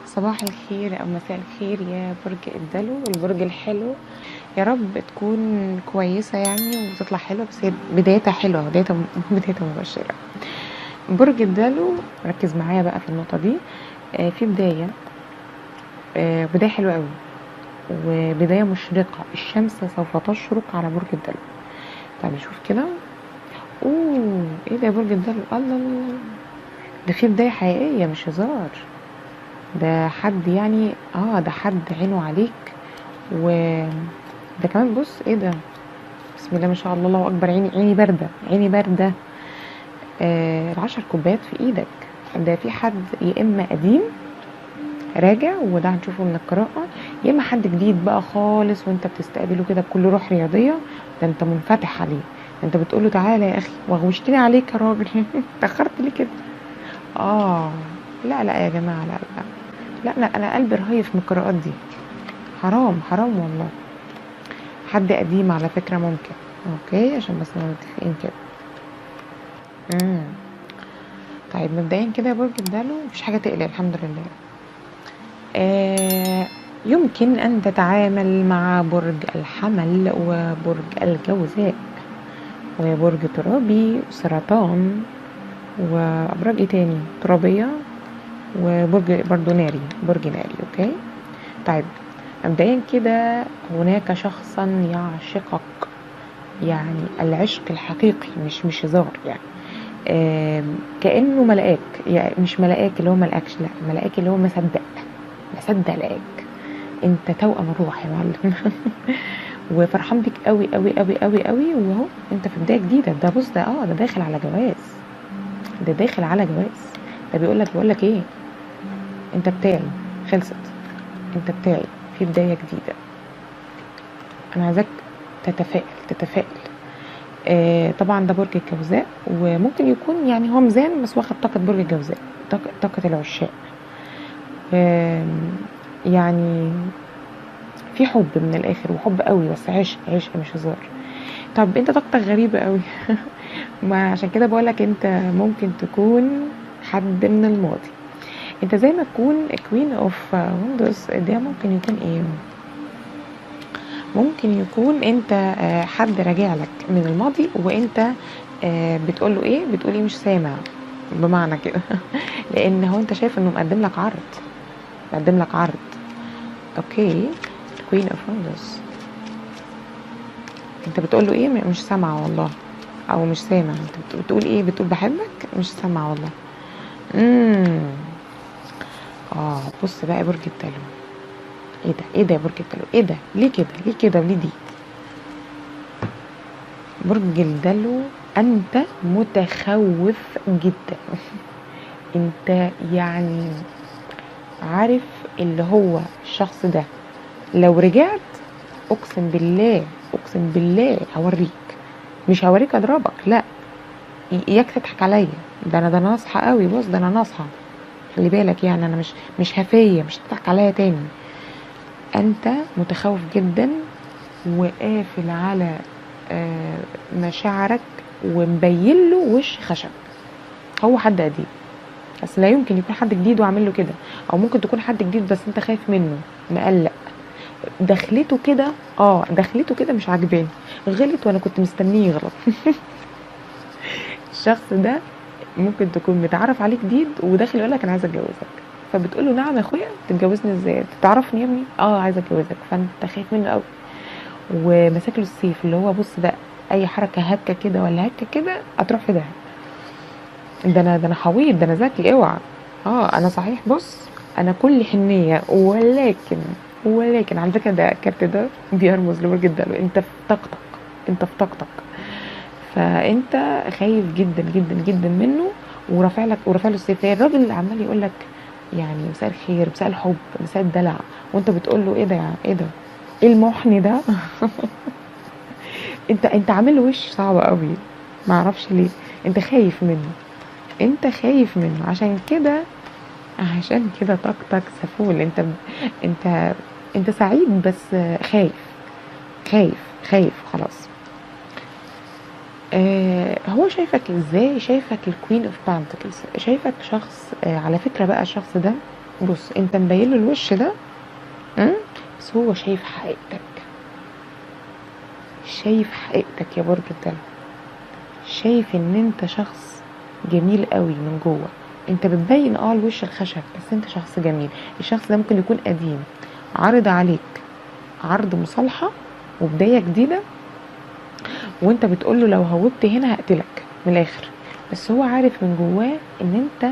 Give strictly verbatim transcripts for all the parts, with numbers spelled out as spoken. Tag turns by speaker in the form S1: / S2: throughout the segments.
S1: صباح الخير او مساء الخير يا برج الدلو والبرج الحلو. يا رب تكون كويسة يعني وتطلع حلوة، بس هي بدايتها حلوة، بدايتها بدايتها مبشرة. برج الدلو ركز معايا بقى في النقطة دي. آه في بداية، آه بداية حلوة قوي وبداية مشرقة. الشمس سوف تشرق على برج الدلو. طب نشوف كده. اوه ايه ده يا برج الدلو، الله الله، ده في بداية حقيقية مش هزار. ده حد يعني اه ده حد عينه عليك، و ده كمان بص ايه ده، بسم الله ما شاء الله، الله اكبر، عيني عيني بارده، عيني بارده. آه العشر كوبايات في ايدك. ده في حد يا اما قديم راجع، وده هنشوفه من القراءه، يا اما حد جديد بقى خالص وانت بتستقبله كده بكل روح رياضيه. ده انت منفتح عليه، ده انت بتقول له تعالى يا اخي وغوشتني عليك يا راجل. اتاخرت ليه كده؟ اه لا لا يا جماعه، لا لا لا لا انا قلبي رهيف من القراءات دي. حرام حرام والله. حد قديم على فكرة ممكن. اوكي عشان بس نبقى متفقين كده. امم طيب مبدئيا كده يا برج الدلو مفيش حاجة تقلق الحمد لله. آه يمكن ان تتعامل مع برج الحمل وبرج الجوزاء وبرج ترابي وسرطان وابراج ايه تاني ترابية، وبرج برضو ناري، برج ناري. اوكي طيب مبدئيا كده هناك شخصا يعشقك، يعني العشق الحقيقي، مش مش هزار يعني. كأنه ملاك، يعني مش ملاك اللي هو ملقكش، لا ملاك اللي هو مصدق مصدق لقاك. انت توأم الروح يا معلم. وفرحان بيك قوي قوي قوي قوي قوي، وهو انت في بدايه جديده. ده بص ده اه ده داخل على جواز، ده داخل على جواز. ده بيقول لك بيقول لك ايه، انت بتاعي، خلصت، انت بتاعي في بدايه جديده. انا عايزاك تتفائل تتفائل. آه طبعا ده برج الجوزاء، وممكن يكون يعني هو ميزان بس واخد طاقة برج الجوزاء، طاقة, طاقة العشاق. آه يعني في حب من الاخر، وحب قوي، بس عشق عشق مش هزار. طب انت طاقتك غريبة قوي. ما عشان كده بقولك انت ممكن تكون حد من الماضي. انت زي ما تكون كوين اوف وندوز، ده ممكن يكون ايه، ممكن يكون انت حد راجع لك من الماضي، وانت بتقول له ايه، بتقول ايه مش سامع، بمعنى كده. لان هو انت شايف انه مقدم لك عرض، مقدم لك عرض. اوكي كوين اوف وندوز، انت بتقول له ايه مش سامعه والله، او مش سامع. انت بتقول ايه، بتقول بحبك، مش سامعه والله. امم اه بص بقى يا برج الدلو، ايه ده ايه ده يا برج الدلو، ايه ده، ليه كده ليه كده وليه دي؟ برج الدلو انت متخوف جدا. انت يعني عارف اللي هو الشخص ده لو رجعت، اقسم بالله اقسم بالله هوريك، مش هوريك اضربك، لا اياك تضحك عليا. ده انا ده انا ناصحه قوي، بص ده انا ناصحه، خلي بالك يعني، انا مش مش هفيه، مش تضحك عليا تاني. انت متخوف جدا وقافل على آه مشاعرك، ومبين له وش خشب. هو حد قديم، بس لا يمكن يكون حد جديد وعامل له كده، او ممكن تكون حد جديد بس انت خايف منه، مقلق. دخلته كده، اه دخلته كده مش عاجباني، غلط وانا كنت مستنيه يغلط. الشخص ده ممكن تكون متعرف عليه جديد وداخل يقول لك انا عايزه اتجوزك، فبتقول له نعم يا اخويا، تتجوزني ازاي، تعرفني يا ابني، اه عايزه اتجوزك، فانت خايف منه قوي ومسك له السيف، اللي هو بص ده اي حركه هكه كده ولا هكه كده هتروح في ده. ده انا ده انا حويط، ده انا ذكي، اوعى. اه انا صحيح، بص انا كل حنيه، ولكن ولكن على فكره ده الكارت ده بيرمز لبرج الدلو، انت في طاقتك، انت في طاقتك، فانت خايف جدا جدا جدا منه، ورافع لك ورافع له السيف. الراجل اللي عمال يقول لك يعني مساء الخير، مساء الحب، مساء الدلع، وانت بتقول له ايه ده يا ايه ده، ايه المحن ده؟ انت انت عامل له وش صعب قوي، ما اعرفش ليه. انت خايف منه، انت خايف منه، عشان كده عشان كده طاقتك سفول. انت انت انت سعيد بس خايف خايف خايف خلاص. آه هو شايفك ازاي، شايفك الكوين اوف بانتكلز، شايفك شخص آه على فكرة بقى الشخص ده بص انت مبين له الوش ده، م? بس هو شايف حقيقتك، شايف حقيقتك يا برج الدلو، شايف ان انت شخص جميل قوي من جوه. انت بتبين اه الوش الخشب، بس انت شخص جميل. الشخص ده ممكن يكون قديم، عرض عليك عرض مصالحة وبداية جديدة، وانت بتقوله لو هوبت هنا هقتلك من الاخر، بس هو عارف من جواه ان انت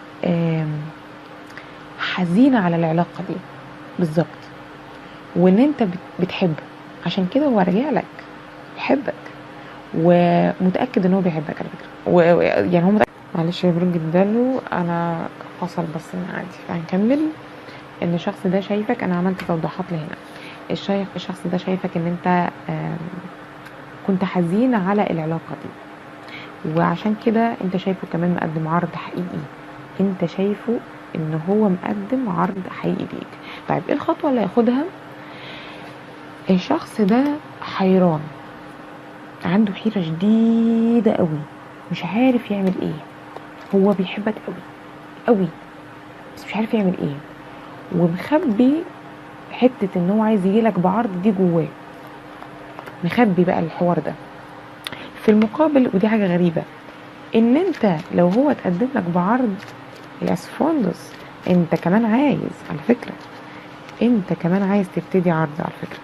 S1: حزينة على العلاقة دي بالظبط، وان انت بتحبه، عشان كده هو راجع لك بيحبك، ومتأكد ان هو بيحبك على فكرة، ويعني هو متأكد. معلش يا برج الدلو انا فصل بس من عادي، فهنكمل. ان الشخص ده شايفك، انا عملت توضيحات لهنا. الشيخ الشخص ده شايفك ان انت كنت حزين على العلاقة دي، وعشان كده انت شايفه كمان مقدم عرض حقيقي، انت شايفه ان هو مقدم عرض حقيقي ليك. طيب ايه الخطوة اللي هياخدها؟ الشخص ده حيران، عنده حيرة شديدة قوي، مش عارف يعمل ايه. هو بيحبك قوي قوي، بس مش عارف يعمل ايه، ومخبي حتة ان هو عايز يجيلك بعرض دي جواه، مخبي بقى الحوار ده. في المقابل، ودي حاجة غريبة، ان انت لو هو اتقدم لك بعرض يا سفوندس، انت كمان عايز على فكرة، انت كمان عايز تبتدي عرض على فكرة.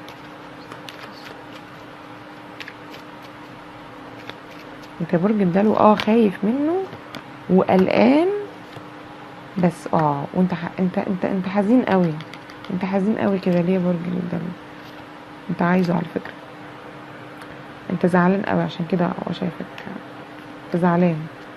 S1: انت برج الدلو اه خايف منه وقلقان، بس اه وانت ح... انت انت انت حزين قوي، انت حزين قوي كده ليه يا برج الدلو؟ انت عايزه على فكرة، انت زعلان قوي، عشان كده هو شايفك انت زعلان،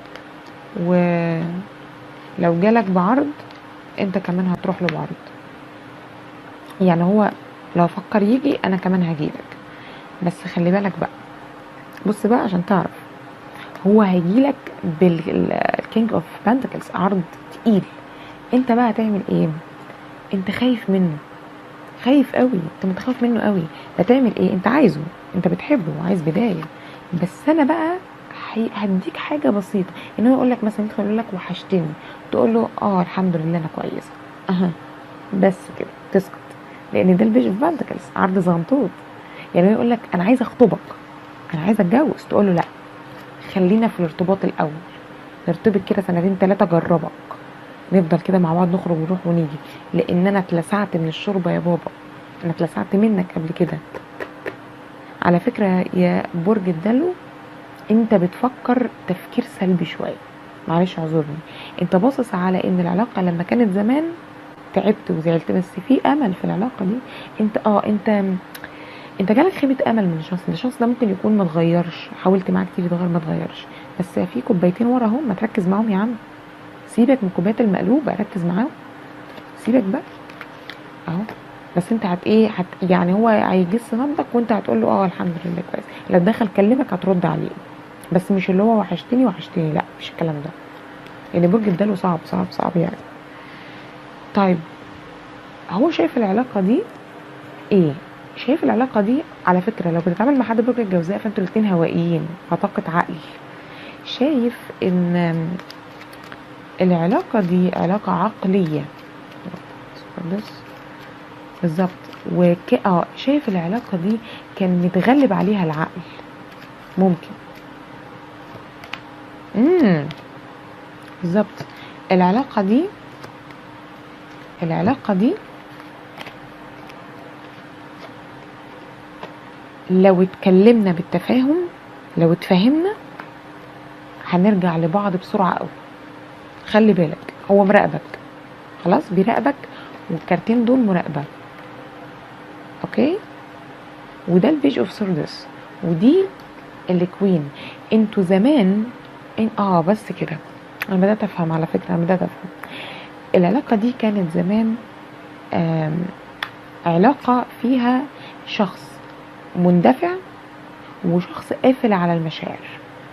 S1: ولو جالك بعرض انت كمان هتروح له بعرض. يعني هو لو فكر يجي انا كمان هجيلك، بس خلي بالك بقى، بص بقى عشان تعرف، هو هيجيلك بالكينج اوف بنتكلز، عرض تقيل. انت بقى هتعمل ايه؟ انت خايف منه، خايف قوي، انت متخاف منه قوي. هتعمل ايه؟ انت عايزه، انت بتحبه وعايز بدايه، بس انا بقى هديك حاجه بسيطه، ان هو يقول لك مثلا، يدخل يقول لك وحشتني، تقول له اه الحمد لله انا كويسه، اها بس كده تسكت، لان ده البيج اوف بنتكلز، عرض زغنطوط. يعني يقول لك انا عايزه اخطبك، انا عايزه اتجوز، تقول له لا خلينا في الارتباط الاول، نرتبط كده سنتين ثلاثه، جربك، نفضل كده مع بعض، نخرج ونروح ونيجي، لان انا اتلسعت من الشوربه يا بابا، انا اتلسعت منك قبل كده. على فكره يا برج الدلو، انت بتفكر تفكير سلبي شويه، معلش اعذرني، انت باصص على ان العلاقه لما كانت زمان تعبت وزعلت، بس في امل في العلاقه دي. انت اه انت انت جالك خيبه امل من الشخص ده. الشخص ده ممكن يكون ما اتغيرش، حاولت معاه كتير يتغير ما اتغيرش، بس في كوبايتين ورا اهم، ما تركز معاهم يا عم، سيبك من الكوبايات المقلوبه، ركز معاهم، سيبك بقى اهو. بس انت هت ايه هت يعني هو هيجس نبضك وانت هتقول له اه الحمد لله كويس، لو دخل كلمك هترد عليه، بس مش اللي هو وحشتني وحشتني، لا مش الكلام ده، يعني برج الدلو صعب صعب صعب يعني. طيب هو شايف العلاقه دي ايه؟ شايف العلاقه دي على فكره لو بتتعامل مع حد برج الجوزاء فانتوا الاتنين هوائيين، فطاقه عقل. شايف ان العلاقه دي علاقه عقليه بالظبط، وك اه شايف العلاقه دي كان متغلب عليها العقل ممكن. امم بالظبط، العلاقه دي العلاقه دي لو اتكلمنا بالتفاهم، لو اتفاهمنا هنرجع لبعض بسرعه قوي. خلي بالك هو مراقبك، خلاص بيراقبك، والكارتين دول مراقبه، اوكي. وده البيج اوف سوردس، ودي الكوين. انتوا زمان إن... اه بس كده انا بدات افهم، على فكره انا بدات افهم العلاقه دي كانت زمان علاقه فيها شخص مندفع وشخص قافل على المشاعر.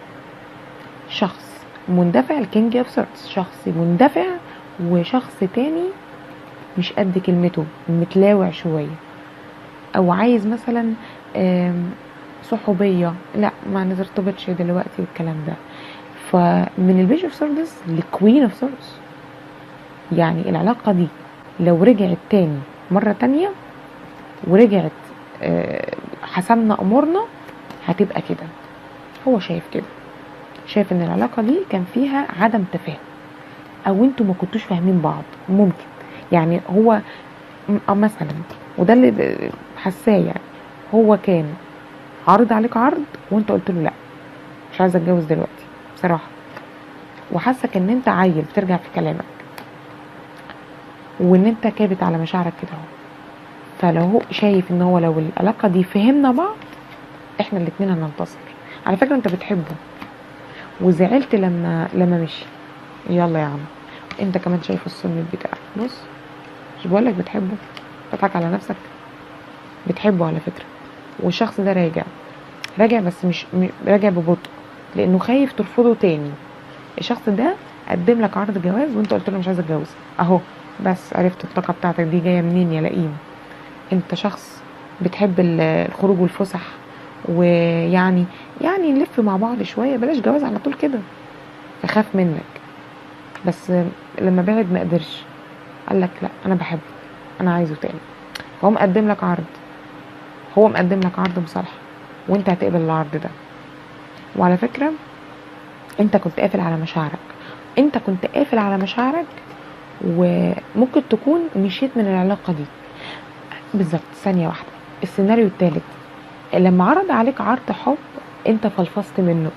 S1: شخص مندفع، الكينج اوف سورتس، شخص مندفع، وشخص تاني مش قد كلمته، متلاوع شويه، او عايز مثلا صحوبيه، لا ما نرتبطش دلوقتي والكلام ده. فمن البيج اوف سوردس لكوين اوف سوردس، يعني العلاقة دي لو رجعت تاني مرة تانية ورجعت آه، حسمنا امورنا هتبقى كده. هو شايف كده، شايف ان العلاقة دي كان فيها عدم تفاهم او انتوا ما كنتوش فاهمين بعض ممكن. يعني هو م- مثلا، وده اللي ب- حاساه، يعني هو كان عارض عليك عرض وانت قلت له لا مش عايزه اتجوز دلوقتي بصراحه، وحاسك ان انت عيل بترجع في كلامك وان انت كابت على مشاعرك كده اهو. فلو هو شايف ان هو لو العلاقه دي فهمنا بعض احنا الاتنين هننتصر. على فكره انت بتحبه وزعلت لما لما مشي، يلا يا عم انت كمان شايف الصمت بتاعك. بص، مش بقولك بتحبه؟ تضحك على نفسك، بتحبه على فكره. والشخص ده راجع راجع بس مش م- راجع ببطء لانه خايف ترفضه تاني. الشخص ده قدم لك عرض جواز وانت قلت له مش عايزه اتجوز اهو. بس عرفت الطاقه بتاعتك دي جايه منين يا لئيم؟ انت شخص بتحب ال- الخروج والفسح، ويعني يعني نلف مع بعض شويه، بلاش جواز على طول كده. فخاف منك، بس لما بعد ما قدرش قال لك لا انا بحبه انا عايزه تاني. هو مقدم لك عرض، هو مقدم لك عرض مصالحه وانت هتقبل العرض ده. وعلى فكره انت كنت قافل على مشاعرك، انت كنت قافل على مشاعرك وممكن تكون مشيت من العلاقة دي. بالظبط ثانية واحدة. السيناريو الثالث، لما عرض عليك عرض حب انت فلفصت منه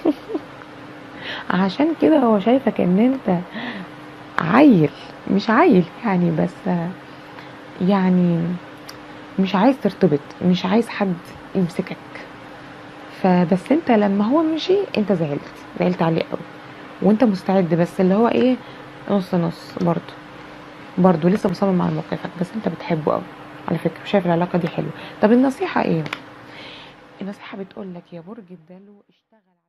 S1: عشان كده هو شايفك ان انت عيل، مش عيل يعني، بس يعني مش عايز ترتبط، مش عايز حد يمسكك. فبس انت لما هو مشي انت زعلت زعلت عليه قوي وانت مستعد، بس اللي هو ايه، نص نص برضه برضه لسه مصمم على موقفك، بس انت بتحبه قوي على فكره وشايف العلاقه دي حلوه. طب النصيحه ايه؟ النصيحه بتقول لك يا برج الدلو اشتغل